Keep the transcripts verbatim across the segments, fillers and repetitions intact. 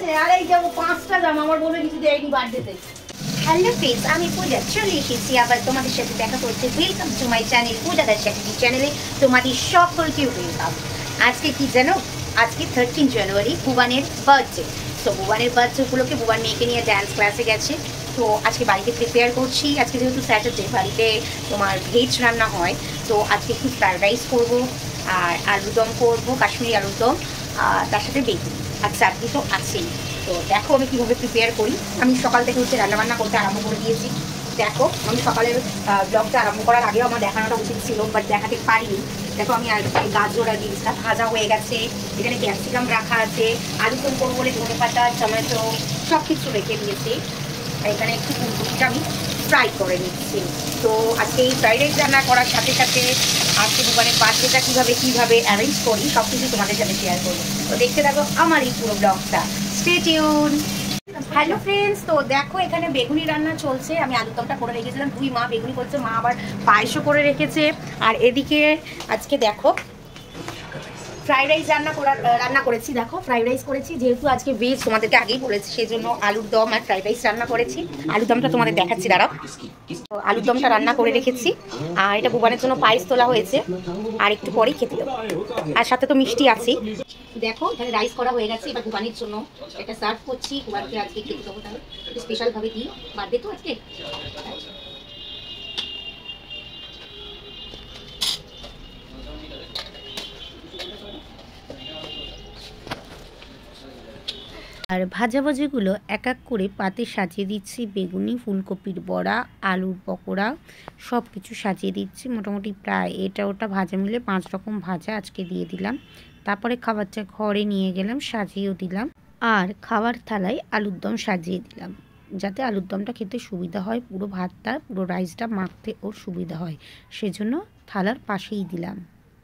আছে আর এই যাবো পাঁচটা জামা আমার বলে কিছু দেয়নি বার্থডেতে। হ্যালো ফ্রেন্ডস, আমি পূজা চলে এসেছি আবার তোমাদের সাথে দেখা করতে। Welcome to my channel Puja Das চ্যানেলে তোমাদের সকলকে ওয়েলকাম। আজকে কি জানো, আজকে থার্টিন জানুয়ারি ভুবানের বার্থডে। তো ভুবানের বার্থডে উপলক্ষে ভুবান মেয়েকে নিয়ে ড্যান্স ক্লাসে গেছে। তো আজকে বাড়িতে প্রিপেয়ার করছি। আজকে যেহেতু স্যাটারডে, বাড়িতে তোমার ভেজ রান্না হয়, তো আজকে একটু ফ্রাইড রাইস করবো আর আলুর দম করবো, কাশ্মীরি আলুর দম, আর তার সাথে বেগুন আর চাটনি তো আছেই। তো দেখো আমি কীভাবে প্রিপেয়ার করি। আমি সকাল থেকে হচ্ছে রান্নাবান্না করতে আরম্ভ করে দিয়েছি। দেখো আমি সকালের ব্লগটা আরম্ভ করার আগেও আমার দেখানোটা উচিত ছিল, বাট দেখাতে পারিনি। দেখো আমি গাজর আর বিনসটা ভাজা হয়ে গেছে, এখানে ক্যাপসিকাম রাখা আছে, আলু দম করবো বলে ধনে পাতা, টমেটো সব কিছু রেখে দিয়েছি। আর এখানে একটু ফুলকপিটা আমি ফ্রাই করে নিচ্ছি। তো আজকে এই ফ্রাইড রাইস রান্না করার সাথে সাথে আজকে দোকানের বার্থডেটা কীভাবে কীভাবে অ্যারেঞ্জ করি সব কিছু তোমাদের সাথে শেয়ার করবো। তো দেখতে থাকো আমার এই পুরো ব্লগটা। Stay tune. হ্যালো ফ্রেন্ডস, তো দেখো এখানে বেগুনি রান্না চলছে। আমি আলুর দমটা করে রেখেছিলাম, দুই মা বেগুনি করছে, মা আবার পায়েসও করে রেখেছে। আর এদিকে আজকে দেখো ফ্রাইড রাইস রান্না করার রান্না করেছি। দেখো ফ্রাইড রাইস করেছি, যেহেতু আজকে ভেজ তোমাদেরকে আগেই বলেছি, সেই জন্য আলুর দম আর ফ্রাইড রাইস রান্না করেছি। আলুর দমটা তোমাদের দেখাচ্ছি, দাঁড়াও। আলুর দমটা রান্না করে রেখেছি, আর এটা ভুবানের জন্য পায়েস তোলা হয়েছে, আর একটু পরেই খেতে দেবো। আর সাথে তো মিষ্টি আছে। দেখো এখানে রাইস করা হয়ে গেছে, এবার ভুবানের জন্য এটা সার্ভ করছি। ভুবানকে আজকে খেতে দেবো, তাহলে স্পেশালভাবে দিই, বার্থডে তো আজকে। আর ভাজাভাজিগুলো এক এক করে পাতে সাজিয়ে দিচ্ছি। বেগুনি, ফুলকপির বড়া, আলুর পকোড়া সব কিছু সাজিয়ে দিচ্ছি। মোটামুটি প্রায় এটা ওটা ভাজা মিলে পাঁচ রকম ভাজা আজকে দিয়ে দিলাম। তারপরে খাবারটা ঘরে নিয়ে গেলাম, সাজিয়েও দিলাম। আর খাবার থালায় আলুর দম সাজিয়ে দিলাম, যাতে আলুর দমটা খেতে সুবিধা হয়, পুরো ভাতটা পুরো রাইসটা মাখতে ওর সুবিধা হয়, সেজন্য থালার পাশেই দিলাম।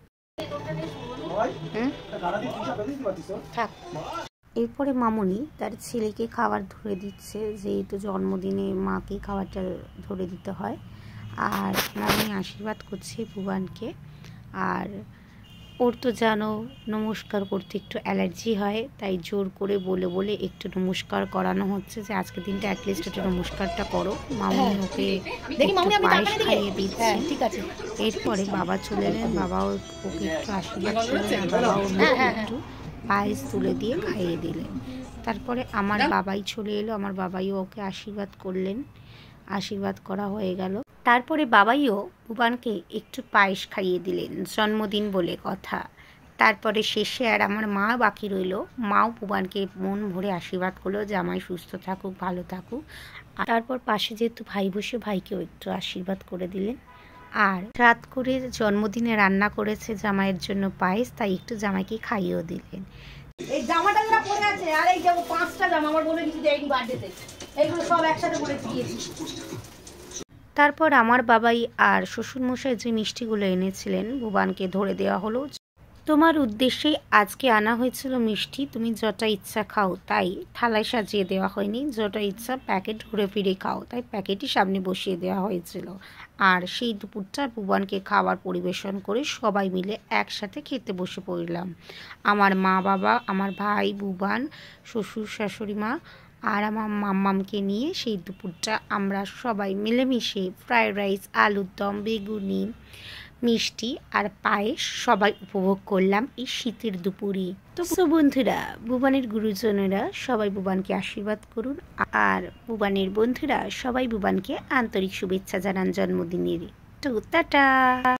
থাক। এরপরে মামুনি তার ছেলেকে খাবার ধরে দিচ্ছে, যেহেতু জন্মদিনে মাকেই খাবারটা ধরে দিতে হয়। আর মামুনি আশীর্বাদ করছে ভুবানকে। আর ওর তো জানো নমস্কার করতে একটু অ্যালার্জি হয়, তাই জোর করে বলে বলে একটু নমস্কার করানো হচ্ছে, যে আজকের দিনটা অ্যাটলিস্ট একটু নমস্কারটা করো। মামুনি ওকে পায়েস খাইয়ে দিচ্ছে। ঠিক আছে। এরপরে বাবা চলে এলেন, বাবাও ওকে একটু আশীর্বাদ করলেন, বাবাও একটু পায়েস তুলে দিয়ে খাইয়ে দিলেন। তারপরে আমার বাবাই চলে এলো, আমার বাবাইও ওকে আশীর্বাদ করলেন। আশীর্বাদ করা হয়ে গেল। তারপরে বাবাইও ভুবানকে একটু পায়েস খাইয়ে দিলেন, জন্মদিন বলে কথা। তারপরে শেষে আর আমার মা বাকি রইল, মাও ভুবানকে মন ভরে আশীর্বাদ করলো, জামাই সুস্থ থাকুক, ভালো থাকুক। তারপর পাশে যেহেতু ভাই বসে, ভাইকেও একটু আশীর্বাদ করে দিলেন। আর রাত করে জন্মদিনে রান্না করেছে জামাইয়ের জন্য পায়েস, তাই একটু জামাইকে খাইয়েও দিলেন। এই জামাটা যেটা পরে আছে আর এই যাবো পাঁচটা জামা আমার বলে কিছু দেয়নি বার্থডেতে, এইগুলো সব একসাথে করে দিয়েছি। তারপর আমার বাবাই আর শ্বশুরমশাই যে মিষ্টিগুলো এনেছিলেন ভুবানকে ধরে দেওয়া হলো। তোমার উদ্দেশ্যেই আজকে আনা হয়েছিল মিষ্টি, তুমি যটা ইচ্ছা খাও, তাই থালায় সাজিয়ে দেওয়া হয়নি। যটা ইচ্ছা প্যাকেট ঘুরে ফিরে খাও, তাই প্যাকেটই সামনে বসিয়ে দেওয়া হয়েছিল। আর সেই দুপুরটা ভুবানকে খাবার পরিবেশন করে সবাই মিলে একসাথে খেতে বসে পড়লাম। আমার মা বাবা, আমার ভাই, ভুবান, শ্বশুর শাশুড়ি মা আর আমার মাম্মামকে নিয়ে সেই দুপুরটা আমরা সবাই মিলেমিশে ফ্রাইড রাইস, আলুর দম, বেগুনি, মিষ্টি আর পায়েস সবাই উপভোগ করলাম এই শীতের দুপুরে। তো বন্ধুরা, ভুবানের গুরুজনেরা সবাই ভুবানকে আশীর্বাদ করুন, আর ভুবানের বন্ধুরা সবাই ভুবানকে আন্তরিক শুভেচ্ছা জানান জন্মদিনের। তো টাটা।